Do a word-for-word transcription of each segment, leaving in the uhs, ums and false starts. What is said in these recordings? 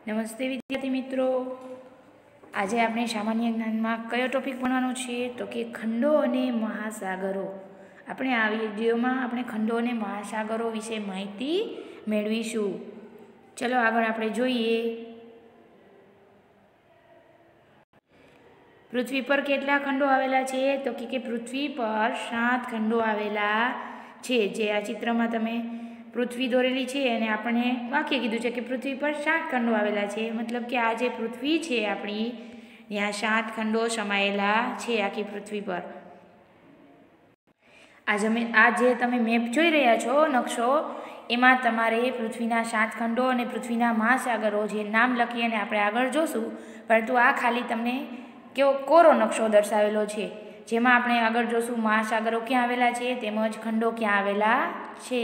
નમસ્તે વિદ્યાર્થી મિત્રો, આજે આપણે સામાન્ય જ્ઞાનમાં કયો ટોપિક ભણવાનો છે તો કે ખંડો અને મહાસાગરો. આપણે આ વિડીયોમાં આપણે ખંડો અને મહાસાગરો વિશે માહિતી મેળવીશું. ચલો આગળ આપણે જોઈએ. પૃથ્વી પર કેટલા ખંડો આવેલા છે તો કે પૃથ્વી પર સાત ખંડો આવેલા છે. જે આ ચિત્રમાં તમે પૃથ્વી દોરેલી છે અને આપણે વાક્ય કીધું છે કે પૃથ્વી પર સાત ખંડો આવેલા છે. મતલબ કે આ જે પૃથ્વી છે આપણી, ત્યાં સાત ખંડો સમાયેલા છે આખી પૃથ્વી પર. આ જમે આ જે તમે મેપ જોઈ રહ્યા છો, નકશો, એમાં તમારે પૃથ્વીના સાત ખંડો અને પૃથ્વીના મહાસાગરો જે નામ લખી અને આપણે આગળ જોશું. પરંતુ આ ખાલી તમને કેવો કોરો નકશો દર્શાવેલો છે, જેમાં આપણે આગળ જોશું મહાસાગરો ક્યાં આવેલા છે તેમજ ખંડો ક્યાં આવેલા છે.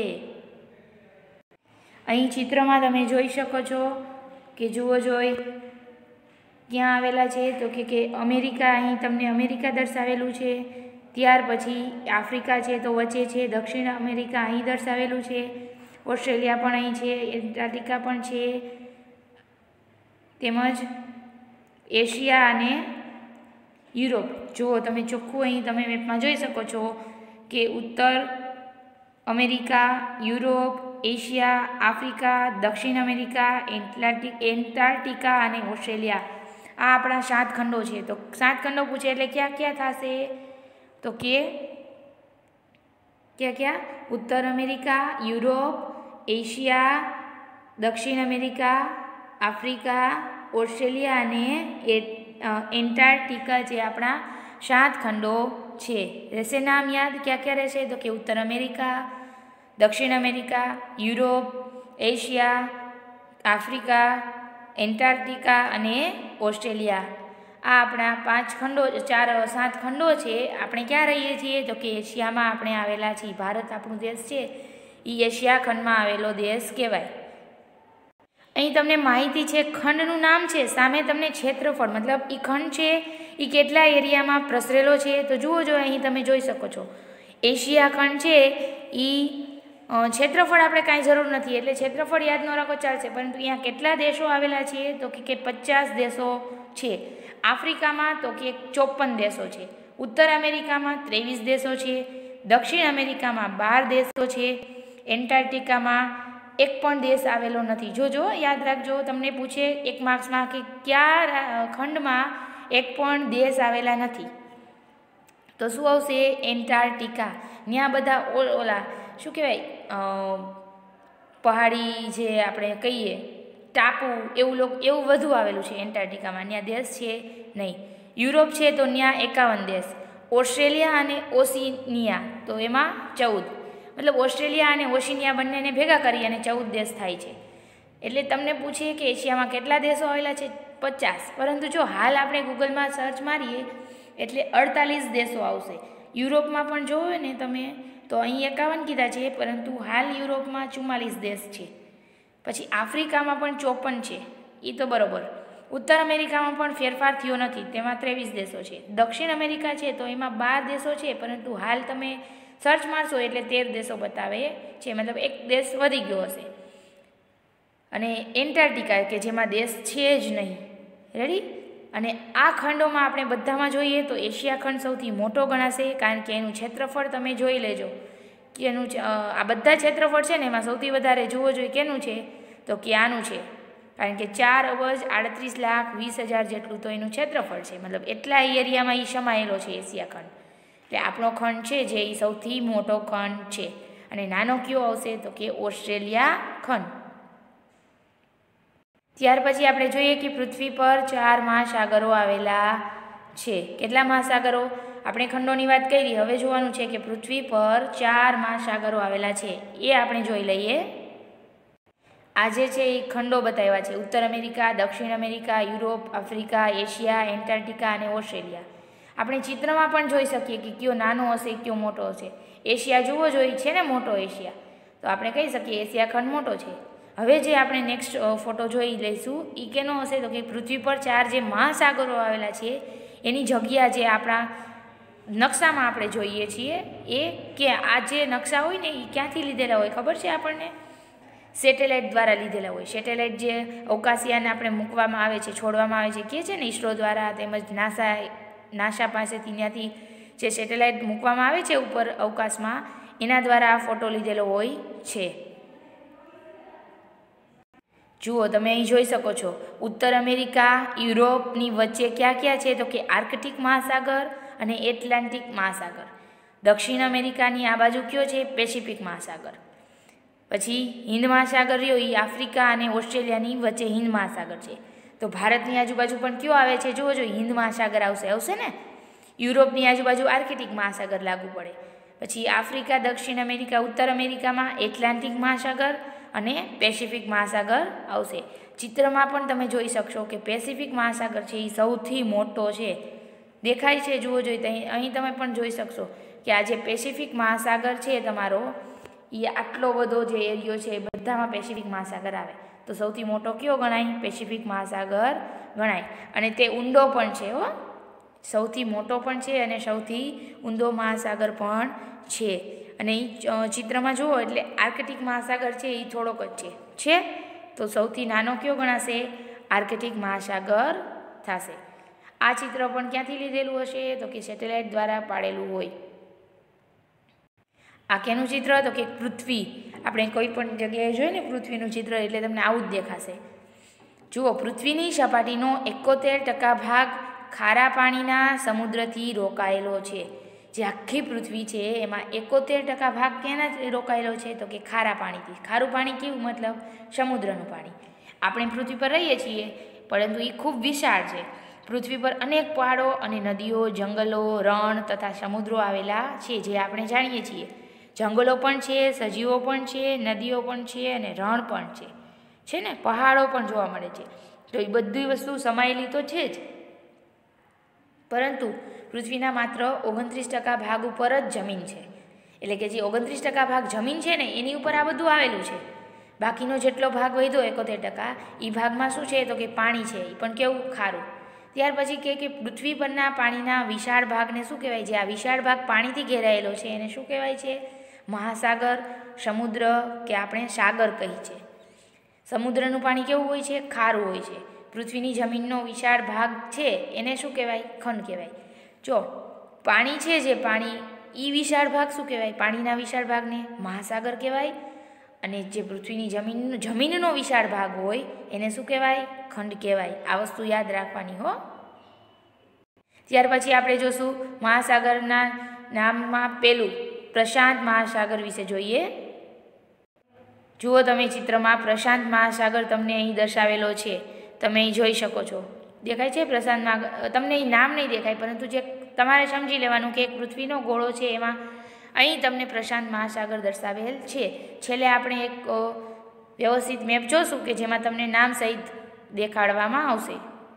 અહીં ચિત્રમાં તમે જોઈ શકો છો કે જુઓ જોઈ ક્યાં આવેલા છે તો કે કે અમેરિકા, અહીં તમને અમેરિકા દર્શાવેલું છે. ત્યાર પછી આફ્રિકા છે તો વચ્ચે છે, દક્ષિણ અમેરિકા અહીં દર્શાવેલું છે, ઓસ્ટ્રેલિયા પણ અહીં છે, એન્ટાર્કટિકા પણ છે, તેમજ એશિયા અને યુરોપ. જુઓ તમે ચોખ્ખું અહીં તમે મેપમાં જોઈ શકો છો કે ઉત્તર અમેરિકા, યુરોપ, એશિયા, આફ્રિકા, દક્ષિણ અમેરિકા, એટલાન્ટિક એન્ટાર્કટિકા અને ઓસ્ટ્રેલિયા, આ આપણા સાત ખંડો છે. તો સાત ખંડો પૂછે એટલે ક્યાં ક્યાં થશે તો કે ક્યાં ક્યાં ઉત્તર અમેરિકા, યુરોપ, એશિયા, દક્ષિણ અમેરિકા, આફ્રિકા, ઓસ્ટ્રેલિયા અને એન્ટાર્કટિકા, જે આપણા સાત ખંડો છે. રહેશે નામ યાદ? ક્યાં ક્યાં રહેશે તો કે ઉત્તર અમેરિકા, દક્ષિણ America, Europe, Asia, Africa, Antarctica અને ઓસ્ટ્રેલિયા. આ આપણા પાંચ ખંડો, ચાર સાત ખંડો છે. આપણે ક્યાં રહીએ છીએ તો કે એશિયામાં આપણે આવેલા છીએ. ભારત આપણું દેશ છે એ એશિયા ખંડમાં આવેલો દેશ કહેવાય. અહીં તમને માહિતી છે, ખંડનું નામ છે, સામે તમને ક્ષેત્રફળ, મતલબ એ ખંડ છે એ કેટલા એરિયામાં પ્રસરેલો છે. તો જુઓ જો અહીં તમે જોઈ શકો છો એશિયા ખંડ છે એ ક્ષેત્રફળ આપણે કાંઈ જરૂર નથી, એટલે ક્ષેત્રફળ યાદ ન રાખો ચાલશે, પરંતુ અહીંયા કેટલા દેશો આવેલા છે તો કે પચાસ દેશો છે. આફ્રિકામાં તો કે ચોપન દેશો છે, ઉત્તર અમેરિકામાં ત્રેવીસ દેશો છે, દક્ષિણ અમેરિકામાં બાર દેશો છે, એન્ટાર્કટિકામાં એક પણ દેશ આવેલો નથી. જોજો યાદ રાખજો, તમને પૂછે એક માર્ક્સમાં કે કયા ખંડમાં એક પણ દેશ આવેલા નથી, તો શું આવશે? એન્ટાર્કટિકા. ત્યાં બધા ઓલા શું કહેવાય, પહાડી જે આપણે કહીએ ટાપુ, એવું લોક એવું વધુ આવેલું છે એન્ટાર્કટિકામાં. ત્યાં દેશ છે નહીં. યુરોપ છે તો ત્યાં એકાવન દેશ, ઓસ્ટ્રેલિયા અને ઓશિનિયા તો એમાં ચૌદ, મતલબ ઓસ્ટ્રેલિયા અને ઓશિનિયા બંનેને ભેગા કરી અને ચૌદ દેશ થાય છે. એટલે તમને પૂછીએ કે એશિયામાં કેટલા દેશો આવેલા છે? પચાસ. પરંતુ જો હાલ આપણે ગૂગલમાં સર્ચ મારીએ એટલે અડતાલીસ દેશો આવશે. યુરોપમાં પણ જોવો ને તમે તો અહીં એકાવન કીધા છે, પરંતુ હાલ યુરોપમાં ચુમ્માલીસ દેશ છે. પછી આફ્રિકામાં પણ ચોપન છે, એ તો બરાબર. ઉત્તર અમેરિકામાં પણ ફેરફાર થયો નથી, તેમાં ત્રેવીસ દેશો છે. દક્ષિણ અમેરિકા છે તો એમાં બાર દેશો છે, પરંતુ હાલ તમે સર્ચ મારશો એટલે તેર દેશો બતાવે છે, મતલબ એક દેશ વધી ગયો હશે. અને એન્ટાર્કટિકા કે જેમાં દેશ છે જ નહીં. રેડી? અને આ ખંડોમાં આપણે બધામાં જોઈએ તો એશિયા ખંડ સૌથી મોટો ગણાશે, કારણ કે એનું ક્ષેત્રફળ તમે જોઈ લેજો કે એનું આ બધા ક્ષેત્રફળ છે ને એમાં સૌથી વધારે જુઓ જોઈએ કેનું છે તો કે આનું છે, કારણ કે ચાર અબજ આડત્રીસ લાખ વીસ હજાર જેટલું તો એનું ક્ષેત્રફળ છે. મતલબ એટલા એરિયામાં એ સમાયેલો છે એશિયા ખંડ. એટલે આપણો ખંડ છે જે એ સૌથી મોટો ખંડ છે. અને નાનો કયો આવશે તો કે ઓસ્ટ્રેલિયા ખંડ. ત્યાર પછી આપણે જોઈએ કે પૃથ્વી પર ચાર મહાસાગરો આવેલા છે. કેટલા મહાસાગરો? આપણે ખંડોની વાત કરી, હવે જોવાનું છે કે પૃથ્વી પર ચાર મહાસાગરો આવેલા છે, એ આપણે જોઈ લઈએ. આજે છે એ ખંડો બતાવ્યા છે: ઉત્તર અમેરિકા, દક્ષિણ America, Europe, Africa, Asia, Antarctica અને ઓસ્ટ્રેલિયા. આપણે ચિત્રમાં પણ જોઈ શકીએ કે કયો નાનો હશે, કયો મોટો હશે. એશિયા જોવો જોઈએ છે ને મોટો એશિયા, તો આપણે કહી શકીએ એશિયા ખંડ મોટો છે. હવે જે આપણે નેક્સ્ટ ફોટો જોઈ લઈશું એ કેનો હશે તો કે પૃથ્વી પર ચાર જે મહાસાગરો આવેલા છે એની જગ્યા જે આપણા નકશામાં આપણે જોઈએ છીએ એ કે આ જે નકશા હોય ને એ ક્યાંથી લીધેલા હોય ખબર છે આપણને? સેટેલાઇટ દ્વારા લીધેલા હોય. સેટેલાઇટ જે અવકાશયાન આપણે મૂકવામાં આવે છે, છોડવામાં આવે છે, કહે છે ને ઈસરો દ્વારા, તેમજ નાસા નાસા પાસેથી ત્યાંથી જે સેટેલાઇટ મૂકવામાં આવે છે ઉપર અવકાશમાં, એના દ્વારા આ ફોટો લીધેલો હોય છે. જુઓ તમે અહીં જોઈ શકો છો, ઉત્તર અમેરિકા યુરોપની વચ્ચે ક્યાં ક્યાં છે તો કે આર્કટિક મહાસાગર અને એટલાન્ટિક મહાસાગર. દક્ષિણ અમેરિકાની આ બાજુ કયો છે? પેસિફિક મહાસાગર. પછી હિન્દ મહાસાગર રહ્યો એ આફ્રિકા અને ઓસ્ટ્રેલિયાની વચ્ચે હિન્દ મહાસાગર છે. તો ભારતની આજુબાજુ પણ કયો આવે છે? જુઓ જો હિન્દ મહાસાગર આવશે આવશે ને. યુરોપની આજુબાજુ આર્કટિક મહાસાગર લાગુ પડે. પછી આફ્રિકા, દક્ષિણ અમેરિકા, ઉત્તર અમેરિકામાં એટલાન્ટિક મહાસાગર અને પેસિફિક મહાસાગર આવશે. ચિત્રમાં પણ તમે જોઈ શકશો કે પેસિફિક મહાસાગર છે એ સૌથી મોટો છે, દેખાય છે. જુઓ જોઈ અહીં તમે પણ જોઈ શકશો કે આ જે પેસિફિક મહાસાગર છે તમારો, એ આટલો બધો જે એરિયો છે એ બધામાં પેસિફિક મહાસાગર આવે. તો સૌથી મોટો કયો ગણાય? પેસિફિક મહાસાગર ગણાય. અને તે ઊંડો પણ છે હો, સૌથી મોટો પણ છે અને સૌથી ઊંડો મહાસાગર પણ છે. અને એ ચિત્રમાં જુઓ એટલે આર્કટિક મહાસાગર છે એ થોડોક જ છે છે તો સૌથી નાનો કયો ગણાશે? આર્કટિક મહાસાગર થશે. આ ચિત્ર પણ ક્યાંથી લીધેલું હશે તો કે સેટેલાઇટ દ્વારા પાડેલું હોય. આ કેનું ચિત્ર તો કે પૃથ્વી. આપણે કોઈ પણ જગ્યાએ જોઈએ ને પૃથ્વીનું ચિત્ર એટલે તમને આવું જ દેખાશે. જુઓ, પૃથ્વીની સપાટીનો એકોતેર ટકા ભાગ ખારા પાણીના સમુદ્રથી રોકાયેલો છે. જે આખી પૃથ્વી છે એમાં એકોતેર ટકા ભાગ ક્યાંના રોકાયેલો છે તો કે ખારા પાણીથી. ખારું પાણી કેવું? મતલબ સમુદ્રનું પાણી. આપણે પૃથ્વી પર રહીએ છીએ પરંતુ એ ખૂબ વિશાળ છે. પૃથ્વી પર અનેક પહાડો અને નદીઓ, જંગલો, રણ તથા સમુદ્રો આવેલા છે, જે આપણે જાણીએ છીએ. જંગલો પણ છે, સજીવો પણ છે, નદીઓ પણ છે અને રણ પણ છે છે ને પહાડો પણ જોવા મળે છે. તો એ બધી વસ્તુ સમાયેલી તો છે જ, પરંતુ પૃથ્વીના માત્ર ઓગણત્રીસ ટકા ભાગ ઉપર જ જમીન છે. એટલે કે જે ઓગણત્રીસ ટકા ભાગ જમીન છે ને એની ઉપર આ બધું આવેલું છે. બાકીનો જેટલો ભાગ વધ્યો એકોતેર ટકા, એ ભાગમાં શું છે તો કે પાણી છે, એ પણ કેવું? ખારું. ત્યાર પછી કહે કે પૃથ્વી પરના પાણીના વિશાળ ભાગને શું કહેવાય? જે આ વિશાળ ભાગ પાણીથી ઘેરાયેલો છે એને શું કહેવાય છે? મહાસાગર, સમુદ્ર કે આપણે સાગર કહી છે. સમુદ્રનું પાણી કેવું હોય છે? ખારું હોય છે. પૃથ્વીની જમીનનો વિશાળ ભાગ છે એને શું કહેવાય? ખંડ કહેવાય. જો પાણી છે, જે પાણી એ વિશાળ ભાગ શું કહેવાય? પાણીના વિશાળ ભાગને મહાસાગર કહેવાય. અને જે પૃથ્વીની જમીન જમીનનો વિશાળ ભાગ હોય એને શું કહેવાય? ખંડ કહેવાય. આ વસ્તુ યાદ રાખવાની હો. ત્યાર પછી આપણે જોશું મહાસાગરના નામમાં પેલું પ્રશાંત મહાસાગર વિશે જોઈએ. જુઓ તમે ચિત્રમાં પ્રશાંત મહાસાગર તમને અહીં દર્શાવેલો છે, તમે અહીં જોઈ શકો છો. દેખાય છે પ્રશાંત મહાસાગર? તમને અહીં નામ નહીં દેખાય, પરંતુ જે તમારે સમજી લેવાનું કે એક પૃથ્વીનો ગોળો છે એમાં અહીં તમને પ્રશાંત મહાસાગર દર્શાવેલ છે. છેલ્લે આપણે એક વ્યવસ્થિત મેપ જોશું કે જેમાં તમને નામ સહિત દેખાડવામાં આવશે.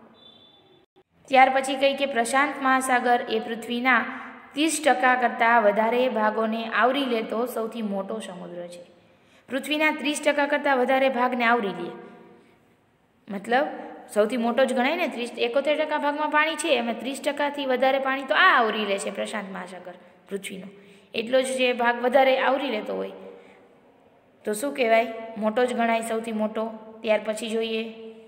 ત્યાર પછી કહી કે પ્રશાંત મહાસાગર એ પૃથ્વીના ત્રીસ ટકા કરતાં વધારે ભાગોને આવરી લેતો સૌથી મોટો સમુદ્ર છે. પૃથ્વીના ત્રીસ ટકા કરતાં વધારે ભાગને આવરી લે, મતલબ સૌથી મોટો જ ગણાય ને. ત્રીસ એકોતેર ટકા ભાગમાં પાણી છે, એમાં ત્રીસ ટકાથી વધારે પાણી તો આ આવરી લે છે પ્રશાંત મહાસાગર પૃથ્વીનો. એટલો જ જે ભાગ વધારે આવરી લેતો હોય તો શું કહેવાય? મોટો જ ગણાય, સૌથી મોટો. ત્યાર પછી જોઈએ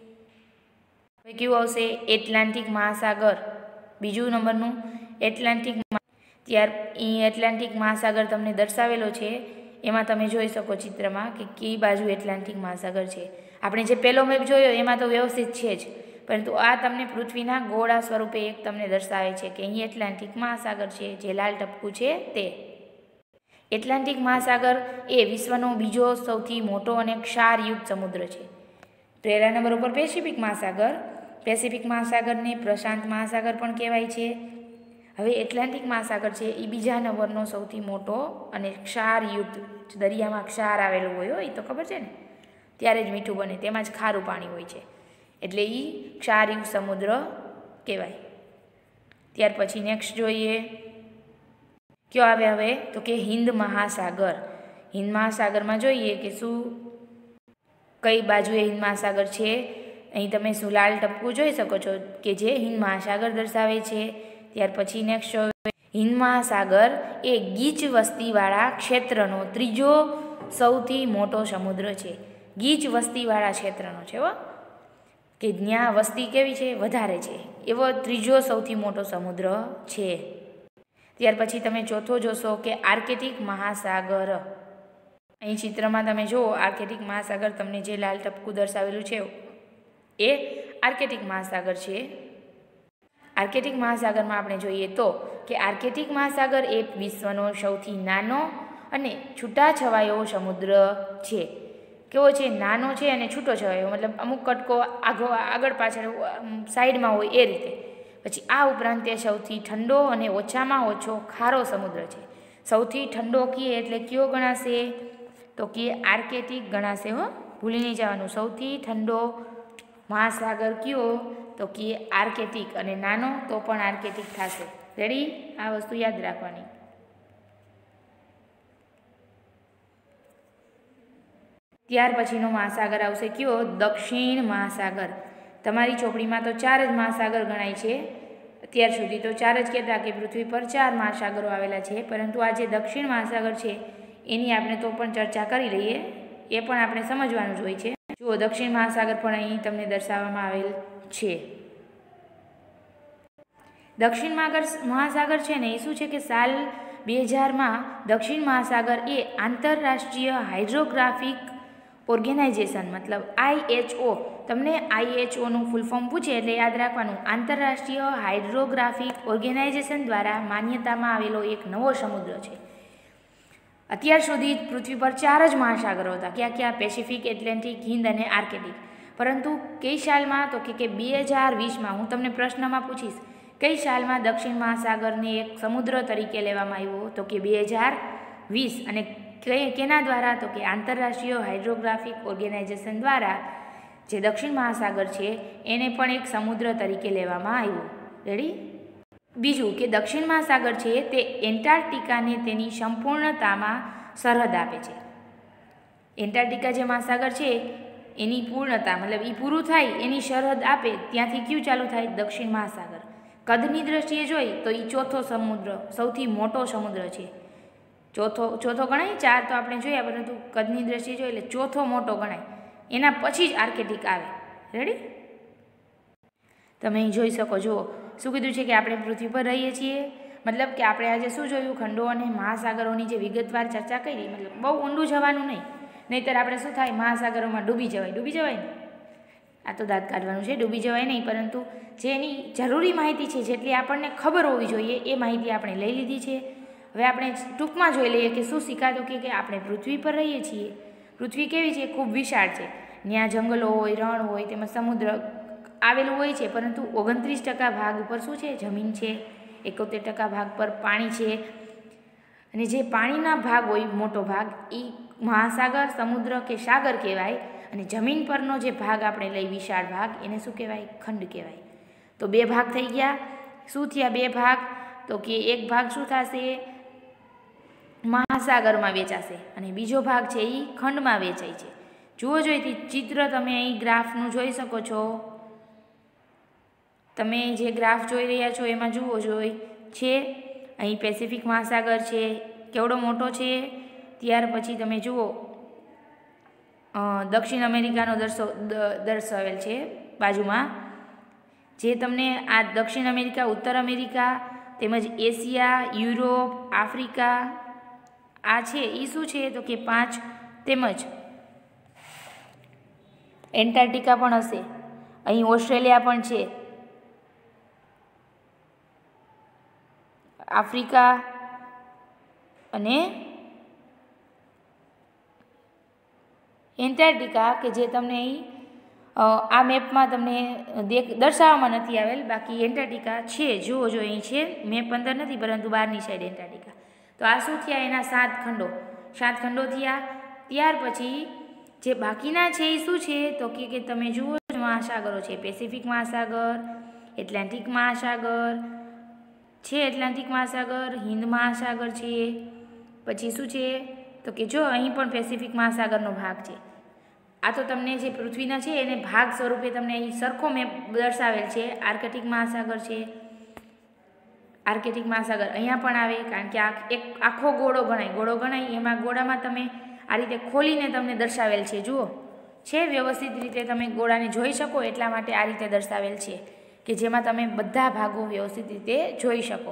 હવે કેવું આવશે? એટલાન્ટિક મહાસાગર. બીજું નંબરનું એટલાન્ટિક. ત્યાર એ એટલાન્ટિક મહાસાગર તમને દર્શાવેલો છે, એમાં તમે જોઈ શકો ચિત્રમાં કે કઈ બાજુ એટલાન્ટિક મહાસાગર છે. આપણે જે પહેલો મેપ જોયો એમાં તો વ્યવસ્થિત છે જ, પરંતુ આ તમને પૃથ્વીના ગોળા સ્વરૂપે એક તમને દર્શાવે છે કે અહીં એટલાન્ટિક મહાસાગર છે, જે લાલ ટપકું છે તે. એટલાન્ટિક મહાસાગર એ વિશ્વનો બીજો સૌથી મોટો અને ક્ષારયુક્ત સમુદ્ર છે. પહેલા નંબર ઉપર પેસિફિક મહાસાગર. પેસિફિક મહાસાગરને પ્રશાંત મહાસાગર પણ કહેવાય છે. હવે એટલાન્ટિક મહાસાગર છે એ બીજા નંબરનો સૌથી મોટો અને ક્ષારયુક્ત. દરિયામાં ક્ષાર આવેલું હોય એ તો ખબર છે ને, ત્યારે જ મીઠું બને, તેમાં જ ખારું પાણી હોય છે, એટલે એ ક્ષારયુક્ત સમુદ્ર કહેવાય. ત્યાર પછી નેક્સ્ટ જોઈએ કયો આવે હવે તો કે હિન્દ મહાસાગર. હિન્દ મહાસાગરમાં જોઈએ કે શું કઈ બાજુએ હિન્દ મહાસાગર છે. અહીં તમે શું લાલ ટપકું જોઈ શકો છો કે જે હિન્દ મહાસાગર દર્શાવે છે. ત્યાર પછી નેક્સ્ટ હિન્દ મહાસાગર એ ગીચ વસ્તીવાળા ક્ષેત્રનો ત્રીજો સૌથી મોટો સમુદ્ર છે. ગીચ વસ્તીવાળા ક્ષેત્રનો છે હો, કે ત્યાં વસ્તી કેવી છે, વધારે છે, એવો ત્રીજો સૌથી મોટો સમુદ્ર છે. ત્યાર પછી તમે ચોથો જોશો કે આર્કેટિક મહાસાગર. અહીં ચિત્રમાં તમે જુઓ આર્કેટિક મહાસાગર, તમને જે લાલ ટપકું દર્શાવેલું છે એ આર્કેટિક મહાસાગર છે. આર્કેટિક મહાસાગરમાં આપણે જોઈએ તો કે આર્કેટિક મહાસાગર એ વિશ્વનો સૌથી નાનો અને છૂટાછવાયો સમુદ્ર છે. કેવો છે? નાનો છે અને છૂટો છવાયો, મતલબ અમુક કટકો આગો આગળ પાછળ સાઈડમાં હોય એ રીતે. પછી આ ઉપરાંત તે સૌથી ઠંડો અને ઓછામાં ઓછો ખારો સમુદ્ર છે. સૌથી ઠંડો કીએ એટલે કયો ગણાશે? તો કે આર્કેટિક ગણાશે હો, ભૂલી નહીં જવાનું. સૌથી ઠંડો મહાસાગર કયો? તો કે આર્કેટિક, અને નાનો તો પણ આર્કેટિક થશે. રેડી? આ વસ્તુ યાદ રાખવાની. ત્યાર પછીનો મહાસાગર આવશે કયો? દક્ષિણ મહાસાગર. તમારી ચોપડીમાં તો ચાર જ મહાસાગર ગણાય છે. અત્યાર સુધી તો ચાર જ કહેતા કે પૃથ્વી પર ચાર મહાસાગરો આવેલા છે, પરંતુ આ જે દક્ષિણ મહાસાગર છે એની આપણે તો પણ ચર્ચા કરી લઈએ, એ પણ આપણે સમજવાનું જ હોય છે. જુઓ, દક્ષિણ મહાસાગર પણ અહીં તમને દર્શાવવામાં આવેલ છે. દક્ષિણ મહાસાગર છે ને એ શું છે કે સાલ બે હજારમાં દક્ષિણ મહાસાગર એ આંતરરાષ્ટ્રીય હાઇડ્રોગ્રાફિક ઓર્ગેનાઇઝેશન, મતલબ આઈ એચ ઓ, તમને આઈ એચ ઓનું ફૂલ ફોર્મ પૂછે એટલે યાદ રાખવાનું, આંતરરાષ્ટ્રીય હાઇડ્રોગ્રાફિક ઓર્ગેનાઇઝેશન દ્વારા માન્યતામાં આવેલો એક નવો સમુદ્ર છે. અત્યાર સુધી પૃથ્વી પર ચાર જ મહાસાગરો હતા. ક્યાં ક્યાં? પેસિફિક, એટલાન્ટિક, હિન્દ અને આર્કેટિક. પરંતુ કઈ સાલમાં? તો કે બે હજાર વીસમાં હું તમને પ્રશ્નમાં પૂછીશ કઈ સાલમાં દક્ષિણ મહાસાગરને એક સમુદ્ર તરીકે લેવામાં આવ્યો? તો કે બે હજાર વીસ. અને કેના દ્વારા? તો કે આંતરરાષ્ટ્રીય હાઇડ્રોગ્રાફિક ઓર્ગેનાઇઝેશન દ્વારા જે દક્ષિણ મહાસાગર છે એને પણ એક સમુદ્ર તરીકે લેવામાં આવ્યો. રેડી? બીજું કે દક્ષિણ મહાસાગર છે તે એન્ટાર્કટિકાને તેની સંપૂર્ણતામાં સરહદ આપે છે. એન્ટાર્કટિકા જે મહાસાગર છે એની પૂર્ણતા, મતલબ એ પૂરું થાય એની સરહદ આપે, ત્યાંથી કયું ચાલુ થાય? દક્ષિણ મહાસાગર. કદની દ્રષ્ટિએ જોઈ તો એ ચોથો સમુદ્ર, સૌથી મોટો સમુદ્ર છે. ચોથો ચોથો ગણાય, ચાર તો આપણે જોયા, પરંતુ કદની દ્રષ્ટિએ જોઈએ એટલે ચોથો મોટો ગણાય. એના પછી જ આર્કેટિક આવે. રેડી? તમે અહીં જોઈ શકો. જુઓ શું કીધું છે કે આપણે પૃથ્વી પર રહીએ છીએ, મતલબ કે આપણે આજે શું જોયું? ખંડો અને મહાસાગરોની જે વિગતવાર ચર્ચા કરી, મતલબ બહુ ઊંડું જવાનું નહીં, નહીંતર આપણે શું થાય? મહાસાગરોમાં ડૂબી જવાય. ડૂબી જવાય ને? આ તો દાંત કાઢવાનું છે, ડૂબી જવાય નહીં, પરંતુ જે એની જરૂરી માહિતી છે, જેટલી આપણને ખબર હોવી જોઈએ એ માહિતી આપણે લઈ લીધી છે. હવે આપણે ટૂંકમાં જોઈ લઈએ કે શું શીખાતું કે આપણે પૃથ્વી પર રહીએ છીએ. પૃથ્વી કેવી છે? ખૂબ વિશાળ છે. ત્યાં જંગલો હોય, રણ હોય, તેમાં સમુદ્ર આવેલું હોય છે, પરંતુ ઓગણત્રીસ ટકા ભાગ ઉપર શું છે? જમીન છે. એકોતેર ટકા ભાગ પર પાણી છે. અને જે પાણીના ભાગ હોય, મોટો ભાગ, એ મહાસાગર, સમુદ્ર કે સાગર કહેવાય. અને જમીન પરનો જે ભાગ આપણે લઈ, વિશાળ ભાગ, એને શું કહેવાય? ખંડ કહેવાય. તો બે ભાગ થઈ ગયા. શું થયા બે ભાગ? તો કે એક ભાગ શું થશે? મહાસાગરમાં વેચાશે, અને બીજો ભાગ છે એ ખંડમાં વેચાય છે. જુઓ, જોઈતી ચિત્ર તમે અહીં ગ્રાફનું જોઈ શકો છો. તમે જે ગ્રાફ જોઈ રહ્યા છો એમાં જુઓ જોઈ છે, અહીં પેસિફિક મહાસાગર છે, કેવડો મોટો છે. ત્યાર પછી તમે જુઓ દક્ષિણ અમેરિકાનો દર્શો દર્શાવેલ છે બાજુમાં. જે તમને આ દક્ષિણ અમેરિકા, ઉત્તર અમેરિકા, તેમજ એશિયા, યુરોપ, આફ્રિકા આ છે એ શું છે? તો કે પાંચ. તેમજ એન્ટાર્કટિકા પણ હશે. અહીં ઓસ્ટ્રેલિયા પણ છે, આફ્રિકા અને એન્ટાર્કટિકા, કે જે તમને અહીં આ મેપમાં તમને દેખ દર્શાવવામાં નથી આવેલ. બાકી એન્ટાર્કટિકા છે, જુઓ જો અહીં છે, મેપ અંદર નથી પરંતુ બહારની સાઈડ એન્ટાર્કટિકા. તો આ શું થયા? એના સાત ખંડો. સાત ખંડો થયા. ત્યાર પછી જે બાકીના છે એ શું છે? તો કે કે તમે જુઓ મહાસાગરો છે. પેસિફિક મહાસાગર, એટલાન્ટિક મહાસાગર છે, એટલાન્ટિક મહાસાગર, હિન્દ મહાસાગર છે. પછી શું છે? તો કે જો અહીં પણ પેસિફિક મહાસાગરનો ભાગ છે. આ તો તમને જે પૃથ્વીના છે એને ભાગ સ્વરૂપે તમને અહીં સરખો મેપ દર્શાવેલ છે. આર્કટિક મહાસાગર છે, આર્કટિક મહાસાગર અહીંયા પણ આવે, કારણ કે આ એક આખો ગોળો ગણાય. ગોળો ગણાય એમાં ગોળામાં તમે આ રીતે ખોલીને તમને દર્શાવેલ છે. જુઓ છે વ્યવસ્થિત રીતે તમે ગોળાને જોઈ શકો એટલા માટે આ રીતે દર્શાવેલ છે કે જેમાં તમે બધા ભાગો વ્યવસ્થિત રીતે જોઈ શકો.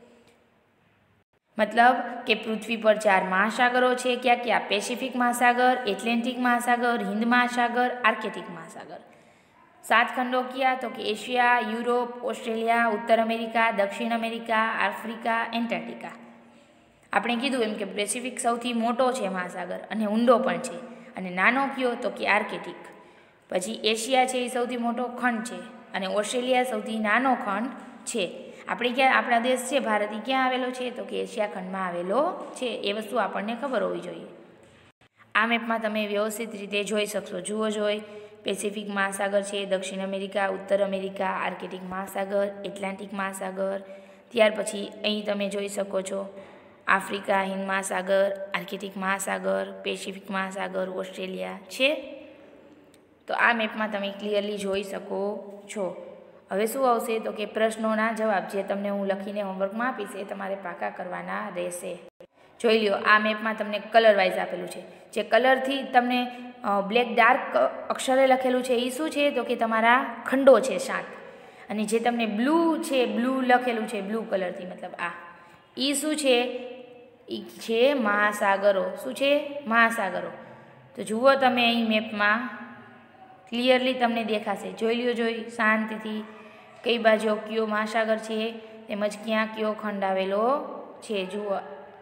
મતલબ કે પૃથ્વી પર ચાર મહાસાગરો છે. ક્યાં ક્યાં? પેસિફિક મહાસાગર, એટલાન્ટિક મહાસાગર, હિન્દ મહાસાગર, આર્કટિક મહાસાગર. સાત ખંડો કયા? તો કે એશિયા, યુરોપ, ઓસ્ટ્રેલિયા, ઉત્તર અમેરિકા, દક્ષિણ અમેરિકા, આફ્રિકા, એન્ટાર્કટિકા. આપણે કીધું એમ કે પેસિફિક સૌથી મોટો છે મહાસાગર અને ઊંડો પણ છે, અને નાનો કયો? તો કે આર્કટિક. પછી એશિયા છે એ સૌથી મોટો ખંડ છે અને ઓસ્ટ્રેલિયા સૌથી નાનો ખંડ છે. આપણે ક્યાં, આપણા દેશ છે ભારત એ ક્યાં આવેલો છે? તો કે એશિયા ખંડમાં આવેલો છે. એ વસ્તુ આપણને ખબર હોવી જોઈએ. આ મેપમાં તમે વ્યવસ્થિત રીતે જોઈ શકશો. જુઓ જોઈ, પેસિફિક મહાસાગર છે, દક્ષિણ અમેરિકા, ઉત્તર અમેરિકા, આર્કટિક મહાસાગર, એટલાન્ટિક મહાસાગર. ત્યાર પછી અહીં તમે જોઈ શકો છો આફ્રિકા, હિન્દ મહાસાગર, આર્કટિક મહાસાગર, પેસિફિક મહાસાગર, ઓસ્ટ્રેલિયા છે. તો આ મેપમાં તમે ક્લિયરલી જોઈ શકો છો. હવે શું આવશે? તો કે પ્રશ્નોના જવાબ જે તમને હું લખીને હોમવર્કમાં આપીશ એ તમારે પાકા કરવાના રહેશે. જોઈ લ્યો, આ મેપમાં તમને કલર વાઇઝ આપેલું છે. જે કલરથી તમને બ્લેક ડાર્ક અક્ષરે લખેલું છે એ શું છે? તો કે તમારા ખંડો છે સાત. અને જે તમને બ્લુ છે, બ્લુ લખેલું છે બ્લુ કલરથી, મતલબ આ એ શું છે? એ છે મહાસાગરો. શું છે? મહાસાગરો. તો જુઓ તમે અહીં મેપમાં ક્લિયરલી તમને દેખાશે. જોઈ લ્યો, જોઈ શાંતિથી કઈ બાજુ કયો મહાસાગર છે તેમજ ક્યાં કયો ખંડ આવેલો છે. જુઓ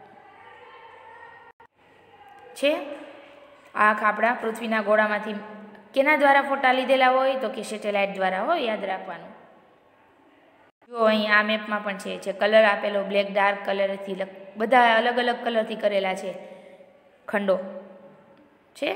છે આંખ આપણા પૃથ્વીના ગોળામાંથી કેના દ્વારા ફોટા લીધેલા હોય? તો કે સેટેલાઇટ દ્વારા હોય, યાદ રાખવાનું. જો અહીં આ મેપમાં પણ છે જે કલર આપેલો બ્લેક ડાર્ક કલરથી, બધા અલગ અલગ કલરથી કરેલા છે ખંડો છે.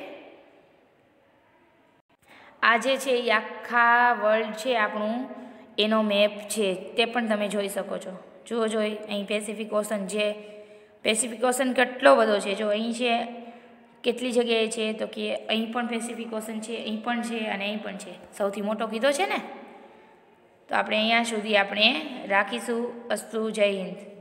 આ જે છે એ આખા વર્લ્ડ છે આપણું, એનો મેપ છે, તે પણ તમે જોઈ શકો છો. જુઓ જોઈ, અહીં પેસિફિક ઓશન છે. પેસિફિક ઓશન કેટલો બધો છે. જો અહીં છે, કેટલી જગ્યાએ છે? તો કે અહીં પણ પેસિફિક ઓશન છે, અહીં પણ છે અને અહીં પણ છે. સૌથી મોટો કીધો છે ને. તો આપણે અહીંયા સુધી આપણે રાખીશું. અસ્તુ. જય હિન્દ.